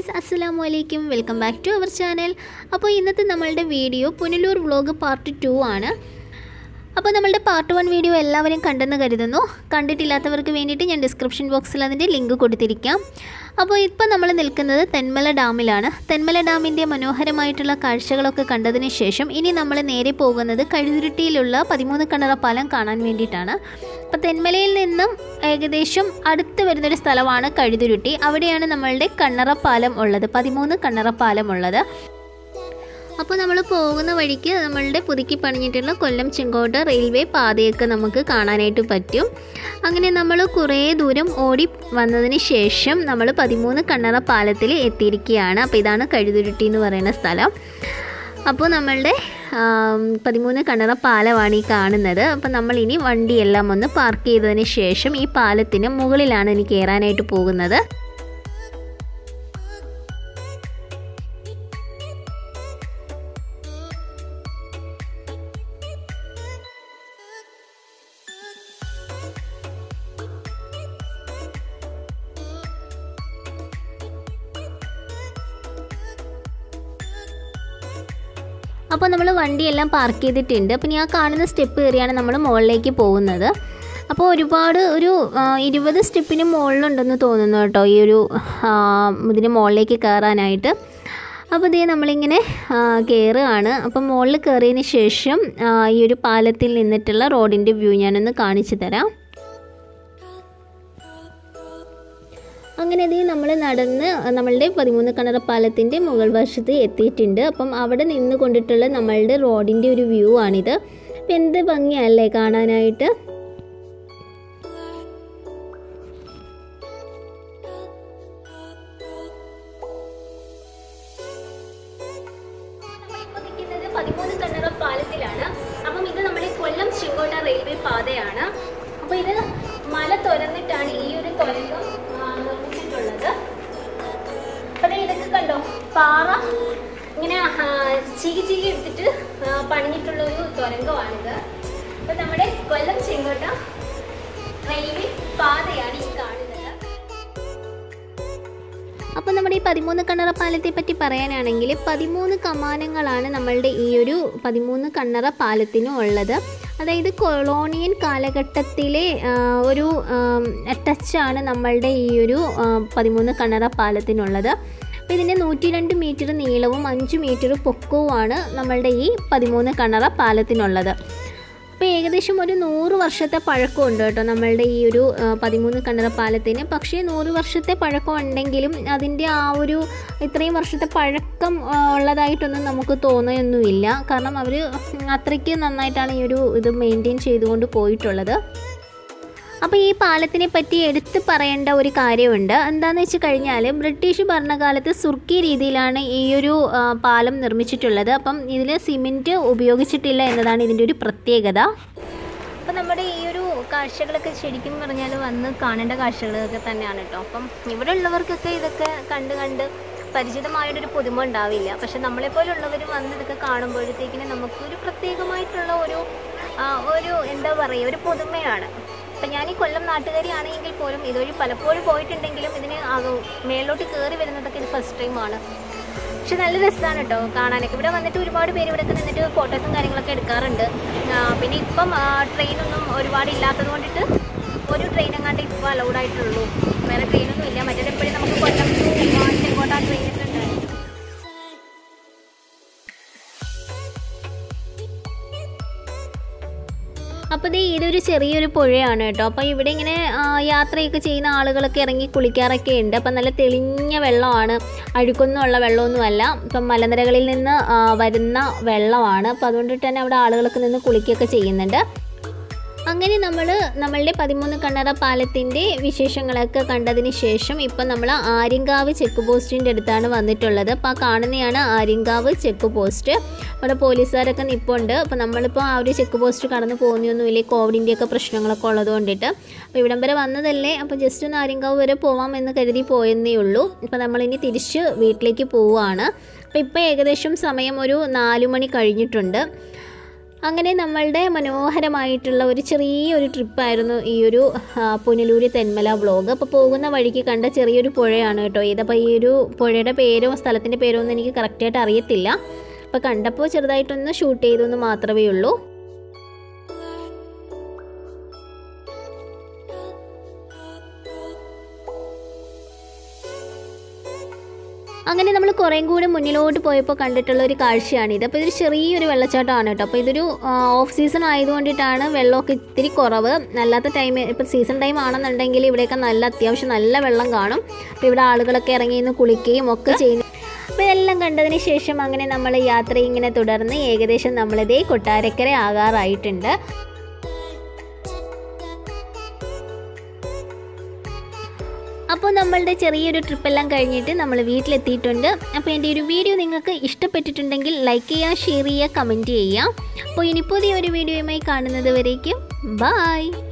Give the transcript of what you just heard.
Guys, അസ്സലാമു അലൈക്കും. Welcome back to our channel. അപ്പോൾ ഇന്നത്തെ നമ്മളുടെ വീഡിയോ പുനലൂർ വ്ളോഗ് പാർട്ട് 2 ആണ്. അപ്പോൾ നമ്മളുടെ പാർട്ട് 1 വീഡിയോ എല്ലാവരും കണ്ടെന്ന് കരുതുന്നു. കണ്ടിട്ടില്ലാത്തവർക്ക് വേണ്ടിയിട്ട് ഞാൻ ഡിസ്ക്രിപ്ഷൻ ബോക്സിൽ അതിൻ്റെ ലിങ്ക് കൊടുത്തിരിക്കാം. അപ്പോൾ ഇപ്പോൾ നമ്മൾ നിൽക്കുന്നത് തെന്മല ഡാമിലാണ്. തെന്മല ഡാമിൻ്റെ മനോഹരമായിട്ടുള്ള കാഴ്ചകളൊക്കെ കണ്ടതിന് ശേഷം ഇനി നമ്മൾ നേരെ പോകുന്നത് കഴുതുരുട്ടിയിലുള്ള 13 കണ്ണറ പാലം കാണാൻ വേണ്ടിയിട്ടാണ്. അപ്പോൾ തെന്മലയിൽ നിന്നും ഏകദേശം അടുത്ത് വരുന്നൊരു സ്ഥലമാണ് കഴുതുരുട്ടി. അവിടെയാണ് നമ്മളുടെ കണ്ണറ പാലം ഉള്ളത്, 13 കണ്ണറ പാലം ഉള്ളത്. അപ്പോൾ നമ്മൾ പോകുന്ന വഴിക്ക് നമ്മളുടെ പുതുക്കി പണിഞ്ഞിട്ടുള്ള കൊല്ലം ചെങ്കോട്ട റെയിൽവേ പാതയൊക്കെ നമുക്ക് കാണാനായിട്ട് പറ്റും. അങ്ങനെ നമ്മൾ കുറേ ദൂരം ഓടി വന്നതിന് ശേഷം നമ്മൾ 13 കണ്ണറ പാലത്തിൽ എത്തിയിരിക്കുകയാണ്. അപ്പോൾ ഇതാണ് കഴുതുരുട്ടി എന്ന് പറയുന്ന സ്ഥലം. അപ്പോൾ നമ്മളുടെ 13 കണ്ണറ പാലമാണ് ഈ കാണുന്നത്. അപ്പോൾ നമ്മളിനി വണ്ടിയെല്ലാം ഒന്ന് പാർക്ക് ചെയ്തതിന് ശേഷം ഈ പാലത്തിന് മുകളിലാണ് ഇനി കയറാനായിട്ട് പോകുന്നത്. അപ്പോൾ നമ്മൾ വണ്ടിയെല്ലാം പാർക്ക് ചെയ്തിട്ടുണ്ട്. അപ്പോൾ ഞാൻ കാണുന്ന സ്റ്റെപ്പ് കയറിയാണ് നമ്മൾ മുകളിലേക്ക് പോകുന്നത്. അപ്പോൾ ഒരുപാട് ഒരു 20 സ്റ്റെപ്പിന് മുകളിലുണ്ടെന്ന് തോന്നുന്നു കേട്ടോ ഈ ഒരു ഇതിന് മുകളിലേക്ക് കയറാനായിട്ട്. അപ്പോൾ ഇതേ നമ്മളിങ്ങനെ കയറുകയാണ്. അപ്പോൾ മുകളിൽ കയറിയതിന് ശേഷം ഈ ഒരു പാലത്തിൽ നിന്നിട്ടുള്ള റോഡിൻ്റെ വ്യൂ ഞാനൊന്ന് കാണിച്ചു തരാം. അങ്ങനെ ഇതേ നമ്മൾ നടന്ന് നമ്മളുടെ 13 കണ്ണറ പാലത്തിൻ്റെ മുകൾ വശത്ത് എത്തിയിട്ടുണ്ട്. അപ്പം അവിടെ നിന്ന് കൊണ്ടിട്ടുള്ള നമ്മളുടെ റോഡിൻ്റെ ഒരു വ്യൂ ആണിത്. അപ്പം എന്ത് ഭംഗിയല്ലേ കാണാനായിട്ട്. നമ്മളിപ്പോൾ നിൽക്കുന്നത് 13 കണ്ണറ പാലത്തിലാണ്. അപ്പം ഇത് നമ്മുടെ കൊല്ലം ചെങ്കോട്ട റെയിൽവേ പാതയാണ്. അപ്പോൾ ഇത് മല തുരന്നിട്ടാണ് ഈ ഒരു തുരങ്കം നിർമ്മിച്ചിട്ടുള്ളത്. അപ്പോൾ ഇതൊക്കെ കണ്ടോ, പാറ ഇങ്ങനെ ചീകി ചീകി എടുത്തിട്ട് പണിഞ്ഞിട്ടുള്ള ഒരു തുരങ്കമാണിത്. അപ്പോൾ നമ്മുടെ കൊല്ലം ചെങ്കോട്ട റെയിൽവേ പാതയാണ് ഈ കാണുന്നത്. അപ്പോൾ നമ്മുടെ ഈ 13 കണ്ണറ പാലത്തെ പറ്റി പറയാനാണെങ്കിൽ 13 കമാനങ്ങളാണ് നമ്മളുടെ ഈ ഒരു 13 കണ്ണറ പാലത്തിനും ഉള്ളത്. അതായത് കൊളോണിയൻ കാലഘട്ടത്തിലെ ഒരു ടച്ചാണ് നമ്മളുടെ ഈ ഒരു 13 കണ്ണറ പാലത്തിനുള്ളത്. അപ്പോൾ ഇതിൻ്റെ 102 മീറ്റർ നീളവും 5 മീറ്റർ പൊക്കവുമാണ് നമ്മളുടെ ഈ 13 കണ്ണറ പാലത്തിനുള്ളത്. അപ്പോൾ ഏകദേശം ഒരു 100 വർഷത്തെ പഴക്കമുണ്ട് കേട്ടോ നമ്മളുടെ ഈ ഒരു 13 കണ്ണറ പാലത്തിന്. പക്ഷേ 100 വർഷത്തെ പഴക്കം ഉണ്ടെങ്കിലും അതിൻ്റെ ആ ഒരു ഇത്രയും വർഷത്തെ പഴക്കം ഉള്ളതായിട്ടൊന്നും നമുക്ക് തോന്നുകയൊന്നുമില്ല. കാരണം അവർ അത്രയ്ക്ക് നന്നായിട്ടാണ് ഈ ഒരു ഇത് മെയിൻറ്റെയിൻ ചെയ്തുകൊണ്ട് പോയിട്ടുള്ളത്. അപ്പോൾ ഈ പാലത്തിനെ പറ്റി എടുത്ത് പറയേണ്ട ഒരു കാര്യമുണ്ട്. എന്താണെന്ന് വെച്ച് കഴിഞ്ഞാൽ ബ്രിട്ടീഷ് ഭരണകാലത്ത് സുർക്കി രീതിയിലാണ് ഈ ഒരു പാലം നിർമ്മിച്ചിട്ടുള്ളത്. അപ്പം ഇതിൽ സിമെൻറ്റ് ഉപയോഗിച്ചിട്ടില്ല എന്നതാണ് ഇതിൻ്റെ ഒരു പ്രത്യേകത. അപ്പം നമ്മുടെ ഈ ഒരു കാഴ്ചകളൊക്കെ ശരിക്കും പറഞ്ഞാൽ വന്ന് കാണേണ്ട കാഴ്ചകളൊക്കെ തന്നെയാണ് കേട്ടോ. അപ്പം ഇവിടെ ഉള്ളവർക്കൊക്കെ ഇതൊക്കെ കണ്ട് പരിചിതമായിട്ടൊരു പുതുമ ഉണ്ടാവില്ല. പക്ഷെ നമ്മളെപ്പോലുള്ളവർ വന്ന് ഇതൊക്കെ കാണുമ്പോഴത്തേക്കിന് നമുക്കൊരു പ്രത്യേകമായിട്ടുള്ള ഒരു എന്താ പറയുക, ഒരു പുതുമയാണ്. അപ്പം ഞാൻ ഈ കൊല്ലം നാട്ടുകാരിയാണെങ്കിൽ പോലും ഇതുവഴി പലപ്പോഴും പോയിട്ടുണ്ടെങ്കിലും ഇതിന് മേലോട്ട് കയറി വരുന്നതൊക്കെ ഇത് ഫസ്റ്റ് ടൈമാണ്. പക്ഷെ നല്ല രസമാണ് കേട്ടോ കാണാനൊക്കെ. ഇവിടെ വന്നിട്ട് ഒരുപാട് പേര് ഇവിടെയൊക്കെ നിന്നിട്ട് ഫോട്ടോസും കാര്യങ്ങളൊക്കെ എടുക്കാറുണ്ട്. പിന്നെ ഇപ്പം ട്രെയിനൊന്നും ഒരുപാട് ഇല്ലാത്തത് കൊണ്ടിട്ട് ഒരു ട്രെയിൻ എങ്ങാണ്ട് ഇപ്പോൾ അലൗഡായിട്ടുള്ളൂ. വേറെ ട്രെയിനൊന്നും ഇല്ല. മറ്റേതെപ്പോഴും നമുക്ക് കൊല്ലം ചെങ്കോട്ട ട്രെയിനൊക്കെ ഉണ്ട്. അപ്പോൾ ഇതൊരു ചെറിയൊരു പുഴയാണ് കേട്ടോ. അപ്പോൾ ഇവിടെ ഇങ്ങനെ യാത്രയൊക്കെ ചെയ്യുന്ന ആളുകളൊക്കെ ഇറങ്ങി കുളിക്കാറൊക്കെ ഉണ്ട്. അപ്പം നല്ല തെളിഞ്ഞ വെള്ളമാണ്, അഴുക്കൊന്നുമുള്ള വെള്ളമൊന്നുമല്ല. ഇപ്പം മലനിരകളിൽ നിന്ന് വരുന്ന വെള്ളമാണ്. അപ്പോൾ അതുകൊണ്ടിട്ട് തന്നെ അവിടെ ആളുകളൊക്കെ നിന്ന് കുളിക്കുകയൊക്കെ ചെയ്യുന്നുണ്ട്. അങ്ങനെ നമ്മളുടെ 13 കണ്ണറ പാലത്തിൻ്റെ വിശേഷങ്ങളൊക്കെ കണ്ടതിന് ശേഷം ഇപ്പം നമ്മൾ ആര്യങ്കാവ് ചെക്ക് പോസ്റ്റിൻ്റെ അടുത്താണ് വന്നിട്ടുള്ളത്. അപ്പോൾ ആ കാണുന്നതാണ് ആര്യങ്കാവ് ചെക്ക് പോസ്റ്റ്. അവിടെ പോലീസുകാരൊക്കെ നിൽപ്പുണ്ട്. അപ്പോൾ നമ്മളിപ്പോൾ ആ ഒരു ചെക്ക് പോസ്റ്റ് കടന്നു പോകുന്നൊന്നുമില്ല, കോവിഡിൻ്റെയൊക്കെ പ്രശ്നങ്ങളൊക്കെ ഉള്ളത് കൊണ്ടിട്ട്. അപ്പോൾ ഇവിടം വരെ വന്നതല്ലേ, അപ്പോൾ ജസ്റ്റ് ഒന്ന് ആര്യങ്കാവ് വരെ പോവാം എന്ന് കരുതി പോയെന്നേ ഉള്ളൂ. ഇപ്പോൾ നമ്മളിനി തിരിച്ച് വീട്ടിലേക്ക് പോവുകയാണ്. അപ്പോൾ ഇപ്പോൾ ഏകദേശം സമയം ഒരു 4 മണി കഴിഞ്ഞിട്ടുണ്ട്. അങ്ങനെ നമ്മളുടെ മനോഹരമായിട്ടുള്ള ഒരു ചെറിയൊരു ട്രിപ്പായിരുന്നു ഈ ഒരു പുനലൂർ തെന്മല വ്ളോഗ്. അപ്പോൾ പോകുന്ന വഴിക്ക് കണ്ട ചെറിയൊരു പുഴയാണ് കേട്ടോ ഇതപ്പോൾ. ഈ ഒരു പുഴയുടെ പേരോ സ്ഥലത്തിൻ്റെ പേരോ ഒന്നും എനിക്ക് കറക്റ്റായിട്ട് അറിയത്തില്ല. അപ്പോൾ കണ്ടപ്പോൾ ചെറുതായിട്ടൊന്ന് ഷൂട്ട് ചെയ്തെന്ന് മാത്രമേ ഉള്ളൂ. അങ്ങനെ നമ്മൾ കുറേം കൂടെ മുന്നിലോട്ട് പോയപ്പോൾ കണ്ടിട്ടുള്ള ഒരു കാഴ്ചയാണിത്. അപ്പോൾ ഇതൊരു ചെറിയൊരു വെള്ളച്ചാട്ടമാണ് കേട്ടോ. അപ്പോൾ ഇതൊരു ഓഫ് സീസൺ ആയതുകൊണ്ടിട്ടാണ് വെള്ളമൊക്കെ ഇത്തിരി കുറവ്. അല്ലാത്ത ടൈം ഇപ്പോൾ സീസൺ ടൈം ആണെന്നുണ്ടെങ്കിൽ ഇവിടെയൊക്കെ അത്യാവശ്യം നല്ല വെള്ളം കാണും. അപ്പോൾ ഇവിടെ ആളുകളൊക്കെ ഇറങ്ങി നിന്ന് കുളിക്കുകയും ഒക്കെ ചെയ്യുന്നു. അപ്പോൾ ഇതെല്ലാം കണ്ടതിന് ശേഷം അങ്ങനെ നമ്മൾ യാത്ര ഇങ്ങനെ തുടർന്ന് ഏകദേശം നമ്മളിതേ കൊട്ടാരക്കര ആകാറായിട്ടുണ്ട്. അപ്പോൾ നമ്മളുടെ ചെറിയൊരു ട്രിപ്പെല്ലാം കഴിഞ്ഞിട്ട് നമ്മൾ വീട്ടിലെത്തിയിട്ടുണ്ട്. അപ്പോൾ എൻ്റെ ഒരു വീഡിയോ നിങ്ങൾക്ക് ഇഷ്ടപ്പെട്ടിട്ടുണ്ടെങ്കിൽ ലൈക്ക് ചെയ്യുക, ഷെയർ ചെയ്യുക, കമൻറ്റ് ചെയ്യുക. അപ്പോൾ ഇനി പുതിയൊരു വീഡിയോയുമായി കാണുന്നത് വരേക്കും ബൈ.